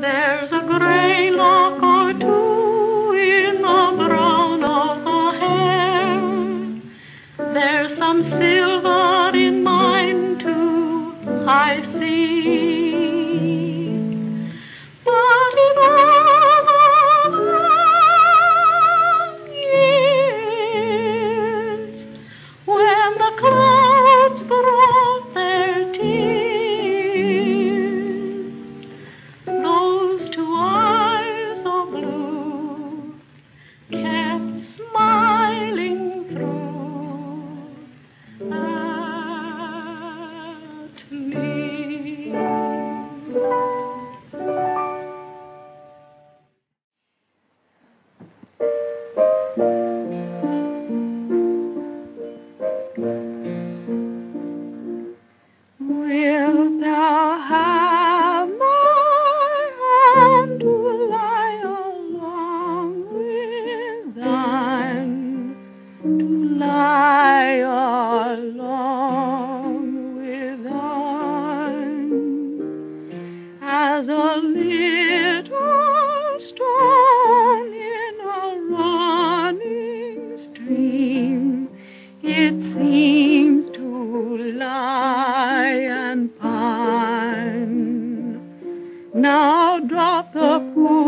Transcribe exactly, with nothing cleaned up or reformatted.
There's a gray lock or two in the brown of the hair. There's some silver in mine too, I see. But in all the long years, when the clouds brought their tears, those two eyes of blue kept smiling through at me. Wilt thou have my arm to lie along with thine, to lie along with thine, as a little stone in a running stream, it seems to lie and pine. Now drop the pool